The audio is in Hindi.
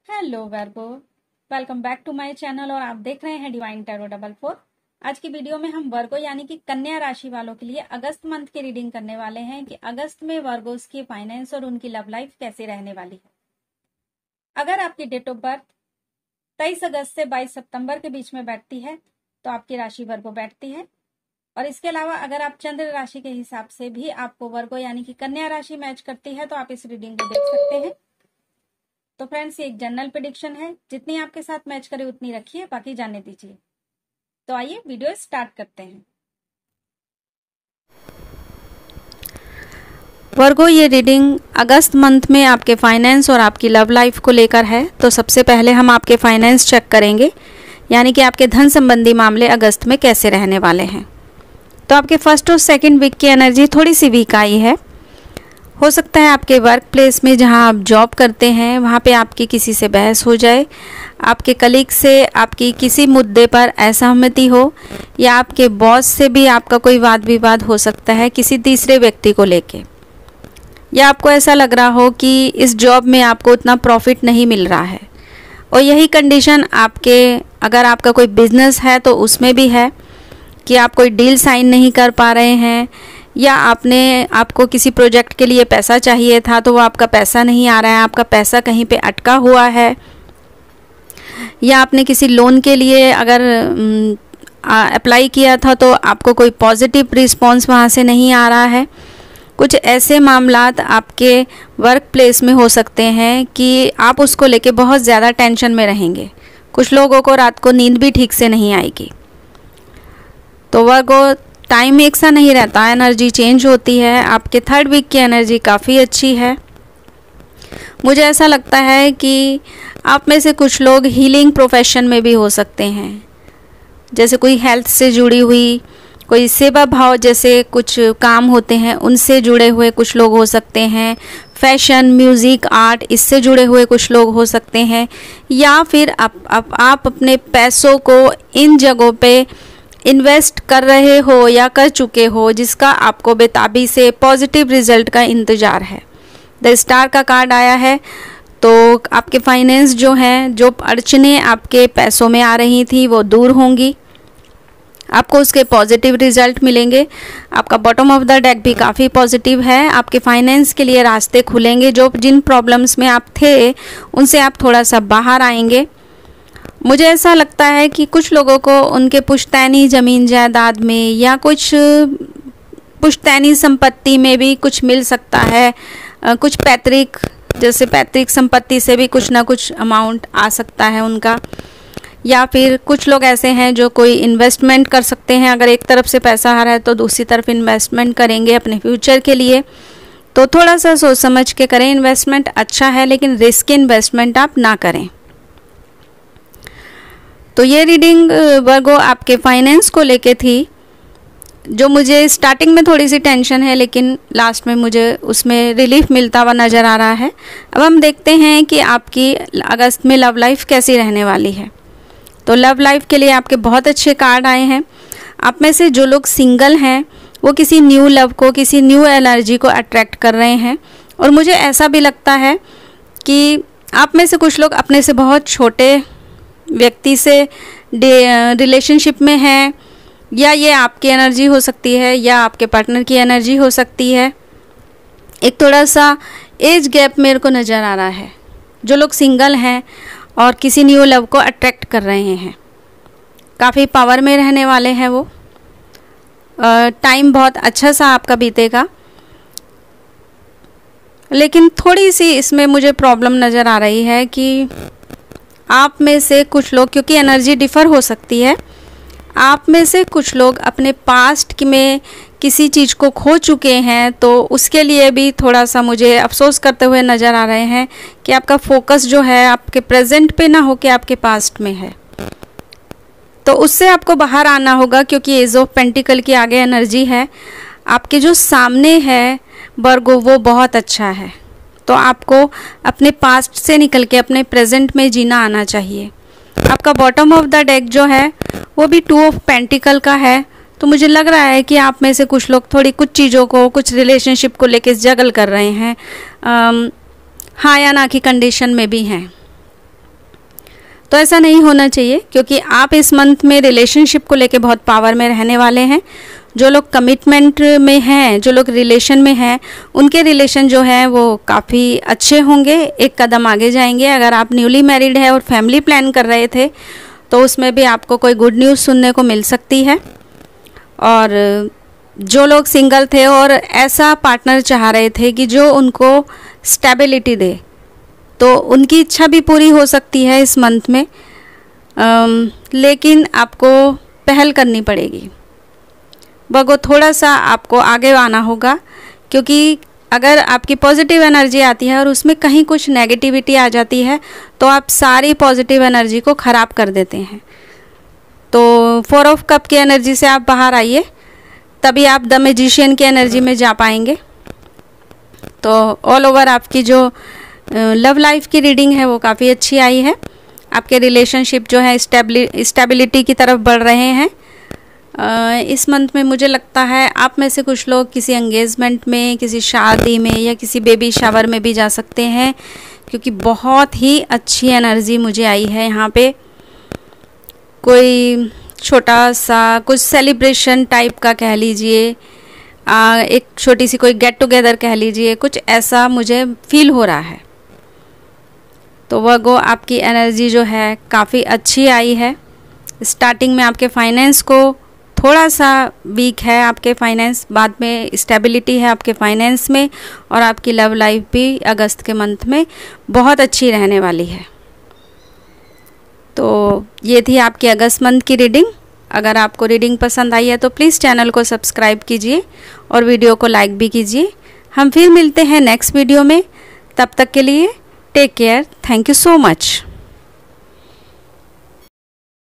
Hello Virgo, welcome back to my channel और आप देख रहे हैं डिवाइन टैरो 44। आज की वीडियो में हम वर्गो यानी कि कन्या राशि वालों के लिए अगस्त मंथ की रीडिंग करने वाले हैं कि अगस्त में वर्गोस की फाइनेंस और उनकी लव लाइफ कैसी रहने वाली है। अगर आपकी डेट ऑफ बर्थ 23 अगस्त से 22 सितंबर के बीच में बैठती है तो आपकी राशि वर्गो बैठती है। और इसके अलावा अगर आप चंद्र राशि के हिसाब से भी आपको वर्गो यानी कि कन्या राशि मैच करती है तो आप इस रीडिंग को देख सकते हैं। तो फ्रेंड्स, ये एक जनरल प्रेडिक्शन है, जितनी आपके साथ मैच करे उतनी रखिए, बाकी जाने दीजिए। तो आइए वीडियो स्टार्ट करते हैं। वर्गो, ये रीडिंग अगस्त मंथ में आपके फाइनेंस और आपकी लव लाइफ को लेकर है। तो सबसे पहले हम आपके फाइनेंस चेक करेंगे, यानी कि आपके धन संबंधी मामले अगस्त में कैसे रहने वाले हैं। तो आपके फर्स्ट और सेकंड वीक की एनर्जी थोड़ी सी वीक आई है। हो सकता है आपके वर्क प्लेस में जहां आप जॉब करते हैं वहां पे आपकी किसी से बहस हो जाए, आपके कलीग से आपकी किसी मुद्दे पर असहमति हो, या आपके बॉस से भी आपका कोई वाद विवाद हो सकता है किसी तीसरे व्यक्ति को लेके, या आपको ऐसा लग रहा हो कि इस जॉब में आपको उतना प्रॉफिट नहीं मिल रहा है। और यही कंडीशन आपके, अगर आपका कोई बिजनेस है तो उसमें भी है कि आप कोई डील साइन नहीं कर पा रहे हैं, या आपको किसी प्रोजेक्ट के लिए पैसा चाहिए था तो वो आपका पैसा नहीं आ रहा है, आपका पैसा कहीं पे अटका हुआ है, या आपने किसी लोन के लिए अगर अप्लाई किया था तो आपको कोई पॉजिटिव रिस्पॉन्स वहाँ से नहीं आ रहा है। कुछ ऐसे मामलात आपके वर्क प्लेस में हो सकते हैं कि आप उसको लेके बहुत ज़्यादा टेंशन में रहेंगे। कुछ लोगों को रात को नींद भी ठीक से नहीं आएगी। तो वर्गो, टाइम एक सा नहीं रहता, एनर्जी चेंज होती है। आपके थर्ड वीक की एनर्जी काफ़ी अच्छी है। मुझे ऐसा लगता है कि आप में से कुछ लोग हीलिंग प्रोफेशन में भी हो सकते हैं, जैसे कोई हेल्थ से जुड़ी हुई, कोई सेवा भाव जैसे कुछ काम होते हैं उनसे जुड़े हुए कुछ लोग हो सकते हैं, फैशन, म्यूज़िक, आर्ट, इससे जुड़े हुए कुछ लोग हो सकते हैं, या फिर आप अपने पैसों को इन जगहों पे इन्वेस्ट कर रहे हो या कर चुके हो जिसका आपको बेताबी से पॉजिटिव रिजल्ट का इंतज़ार है। द स्टार का कार्ड आया है, तो आपके फाइनेंस जो हैं, जो अड़चने आपके पैसों में आ रही थी वो दूर होंगी, आपको उसके पॉजिटिव रिजल्ट मिलेंगे। आपका बॉटम ऑफ द डेक भी काफ़ी पॉजिटिव है। आपके फाइनेंस के लिए रास्ते खुलेंगे, जिन प्रॉब्लम्स में आप थे उनसे आप थोड़ा सा बाहर आएंगे। मुझे ऐसा लगता है कि कुछ लोगों को उनके पुश्तैनी ज़मीन जायदाद में या कुछ पुश्तैनी संपत्ति में भी कुछ मिल सकता है। कुछ पैतृक, जैसे पैतृक संपत्ति से भी कुछ ना कुछ अमाउंट आ सकता है उनका, या फिर कुछ लोग ऐसे हैं जो कोई इन्वेस्टमेंट कर सकते हैं। अगर एक तरफ से पैसा आ रहा है तो दूसरी तरफ इन्वेस्टमेंट करेंगे अपने फ्यूचर के लिए। तो थोड़ा सा सोच समझ के करें। इन्वेस्टमेंट अच्छा है लेकिन रिस्क इन्वेस्टमेंट आप ना करें। तो ये रीडिंग वर्गो आपके फाइनेंस को लेके थी, जो मुझे स्टार्टिंग में थोड़ी सी टेंशन है लेकिन लास्ट में मुझे उसमें रिलीफ मिलता हुआ नज़र आ रहा है। अब हम देखते हैं कि आपकी अगस्त में लव लाइफ कैसी रहने वाली है। तो लव लाइफ के लिए आपके बहुत अच्छे कार्ड आए हैं। आप में से जो लोग सिंगल हैं वो किसी न्यू लव को, किसी न्यू एनर्जी को अट्रैक्ट कर रहे हैं। और मुझे ऐसा भी लगता है कि आप में से कुछ लोग अपने से बहुत छोटे व्यक्ति से रिलेशनशिप में हैं, या ये आपकी एनर्जी हो सकती है या आपके पार्टनर की एनर्जी हो सकती है। एक थोड़ा सा एज गैप मेरे को नज़र आ रहा है। जो लोग सिंगल हैं और किसी न्यू लव को अट्रैक्ट कर रहे हैं, काफ़ी पावर में रहने वाले हैं वो। टाइम बहुत अच्छा सा आपका बीतेगा, लेकिन थोड़ी सी इसमें मुझे प्रॉब्लम नज़र आ रही है कि आप में से कुछ लोग, क्योंकि एनर्जी डिफ़र हो सकती है, आप में से कुछ लोग अपने पास्ट में किसी चीज़ को खो चुके हैं, तो उसके लिए भी थोड़ा सा मुझे अफसोस करते हुए नज़र आ रहे हैं कि आपका फोकस जो है आपके प्रेजेंट पे ना हो के आपके पास्ट में है। तो उससे आपको बाहर आना होगा, क्योंकि एज ऑफ पेंटिकल की आगे एनर्जी है। आपके जो सामने है वर्गो वो बहुत अच्छा है, तो आपको अपने पास्ट से निकल के अपने प्रेजेंट में जीना आना चाहिए। आपका बॉटम ऑफ द डेक जो है वो भी 2 ऑफ पेंटिकल का है। तो मुझे लग रहा है कि आप में से कुछ लोग थोड़ी कुछ चीज़ों को, कुछ रिलेशनशिप को लेके जगल कर रहे हैं, हाँ या ना की कंडीशन में भी हैं। तो ऐसा नहीं होना चाहिए, क्योंकि आप इस मंथ में रिलेशनशिप को लेके बहुत पावर में रहने वाले हैं। जो लोग कमिटमेंट में हैं, जो लोग रिलेशन में हैं, उनके रिलेशन जो है वो काफ़ी अच्छे होंगे, एक कदम आगे जाएंगे। अगर आप न्यूली मैरिड है और फैमिली प्लान कर रहे थे तो उसमें भी आपको कोई गुड न्यूज़ सुनने को मिल सकती है। और जो लोग सिंगल थे और ऐसा पार्टनर चाह रहे थे कि जो उनको स्टेबिलिटी दे, तो उनकी इच्छा भी पूरी हो सकती है इस मंथ में। लेकिन आपको पहल करनी पड़ेगी, वो थोड़ा सा आपको आगे आना होगा, क्योंकि अगर आपकी पॉजिटिव एनर्जी आती है और उसमें कहीं कुछ नेगेटिविटी आ जाती है तो आप सारी पॉजिटिव एनर्जी को ख़राब कर देते हैं। तो 4 ऑफ कप की एनर्जी से आप बाहर आइए, तभी आप द मैजिशियन की एनर्जी में जा पाएंगे। तो ऑल ओवर आपकी जो लव लाइफ की रीडिंग है वो काफ़ी अच्छी आई है। आपके रिलेशनशिप जो है स्टेबिलिटी की तरफ बढ़ रहे हैं। इस मंथ में मुझे लगता है आप में से कुछ लोग किसी एंगेजमेंट में, किसी शादी में या किसी बेबी शावर में भी जा सकते हैं, क्योंकि बहुत ही अच्छी एनर्जी मुझे आई है यहाँ पे। कोई छोटा सा कुछ सेलिब्रेशन टाइप का कह लीजिए, एक छोटी सी कोई गेट टुगेदर कह लीजिए, कुछ ऐसा मुझे फील हो रहा है। तो वर्गो आपकी एनर्जी जो है काफ़ी अच्छी आई है। स्टार्टिंग में आपके फाइनेंस को थोड़ा सा वीक है, आपके फाइनेंस, बाद में स्टेबिलिटी है आपके फाइनेंस में, और आपकी लव लाइफ भी अगस्त के मंथ में बहुत अच्छी रहने वाली है। तो ये थी आपकी अगस्त मंथ की रीडिंग। अगर आपको रीडिंग पसंद आई है तो प्लीज़ चैनल को सब्सक्राइब कीजिए और वीडियो को लाइक भी कीजिए। हम फिर मिलते हैं नेक्स्ट वीडियो में, तब तक के लिए take care. Thank you so much.